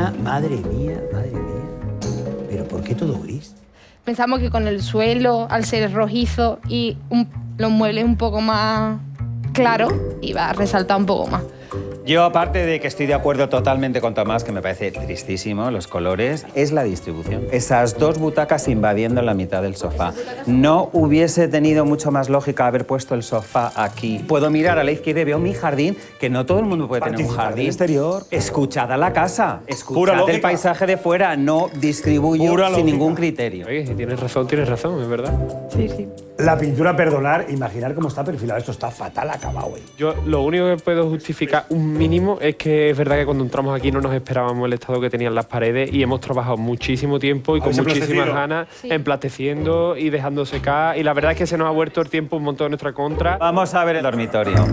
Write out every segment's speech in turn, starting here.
mía, madre mía, madre mía. ¿Pero por qué todo gris? Pensamos que con el suelo, al ser rojizo y los muebles un poco más claros, iba a resaltar un poco más. Yo, aparte de que estoy de acuerdo totalmente con Tomás, que me parece tristísimo los colores, es la distribución. Esas dos butacas invadiendo la mitad del sofá. No hubiese tenido mucho más lógica haber puesto el sofá aquí. Puedo mirar a la izquierda y veo mi jardín, que no todo el mundo puede tener un jardín. Exterior. Escuchad a la casa, escuchad el paisaje de fuera, no distribuyo sin ningún criterio. Oye, si tienes razón, es verdad. Sí, sí. La pintura, perdonar, imaginar cómo está perfilado. Esto está fatal acabado, güey. Yo lo único que puedo justificar un mínimo es que es verdad que cuando entramos aquí no nos esperábamos el estado que tenían las paredes y hemos trabajado muchísimo tiempo y con muchísimas ganas emplasteciendo y dejando secar, y la verdad es que se nos ha vuelto el tiempo un montón en nuestra contra. Vamos a ver el dormitorio.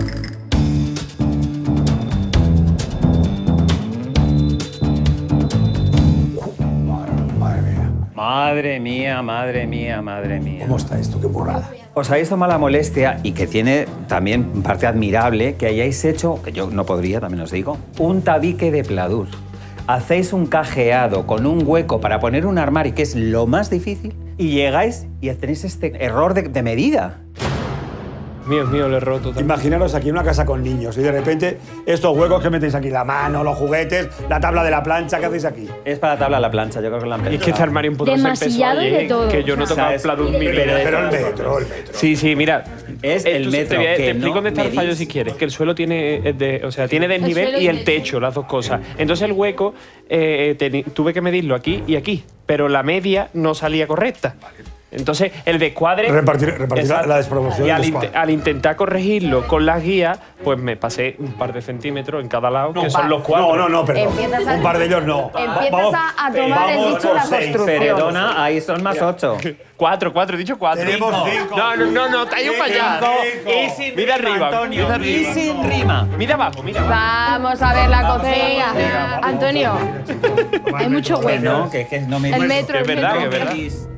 Madre mía, madre mía, madre mía. ¿Cómo está esto? Qué burrada. Os habéis tomado la molestia, y que tiene también parte admirable, que hayáis hecho, que yo no podría, también os digo, un tabique de pladur. Hacéis un cajeado con un hueco para poner un armario, que es lo más difícil, y llegáis y tenéis este error de medida. Mío el error total. Imaginaros aquí en una casa con niños y de repente estos huecos que metéis aquí, la mano, los juguetes, la tabla de la plancha, ¿qué hacéis aquí? Es para la tabla de la plancha, yo creo que la han pensado. Y es que este armario un puto se empezó de todo. que yo no tocaba el pladur mi vida. Pero el metro. Sí, mira. Es el metro Te que explico dónde está el fallo si quieres. Que el suelo tiene, tiene desnivel y el techo, las dos cosas. Entonces el hueco tuve que medirlo aquí y aquí, pero la media no salía correcta. Entonces, el descuadre... Repartir la desproporción. Y al intentar corregirlo con las guías, pues me pasé un par de centímetros en cada lado, que son los cuatro. No, perdón. Un par de ellos no. Empiezas a tomar el dicho de la construcción. Perdona, ahí son más 8. Cuatro, he dicho 4. Tenemos 5. No, te hay un para allá. Mira arriba, Antonio. mira arriba. Y sin rima. Mira abajo, mira abajo. Vamos a ver la cocina. Antonio, hay mucho hueco. No, que no me... El metro, Es verdad, el que metro. es verdad.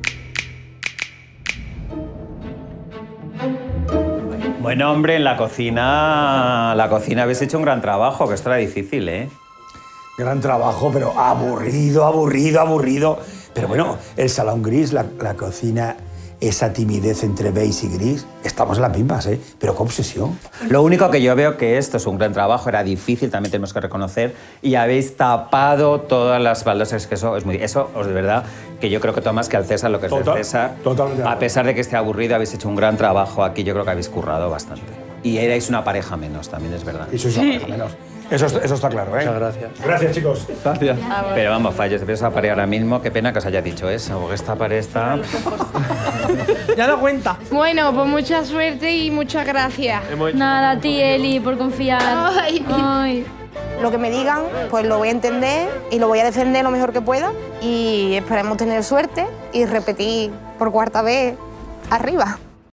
Bueno, hombre, en la cocina habéis hecho un gran trabajo, que esto era difícil, ¿eh? Gran trabajo, pero aburrido. Pero bueno, el salón gris, la cocina, esa timidez entre beige y gris, estamos en las mismas, ¿eh? Pero qué obsesión. Lo único que yo veo que esto es un gran trabajo, era difícil, también tenemos que reconocer, y habéis tapado todas las baldosas, que eso es muy... Eso, os de verdad, que yo creo que Tomás, que al César lo que es de César, totalmente. a pesar de que esté aburrido, habéis hecho un gran trabajo aquí, yo creo que habéis currado bastante. Y erais una pareja menos, también es verdad. Y sois una pareja menos. Eso está claro, ¿eh? Muchas gracias. Gracias, chicos. Gracias. Pero vamos, fallos, de esa pared ahora mismo, qué pena que os haya dicho eso, porque esta pared está... Ya lo cuenta. Bueno, pues mucha suerte y muchas gracias. Nada, a ti, Eli, por confiar. Ay. Lo que me digan, pues lo voy a entender y lo voy a defender lo mejor que pueda y esperemos tener suerte y repetir por cuarta vez arriba.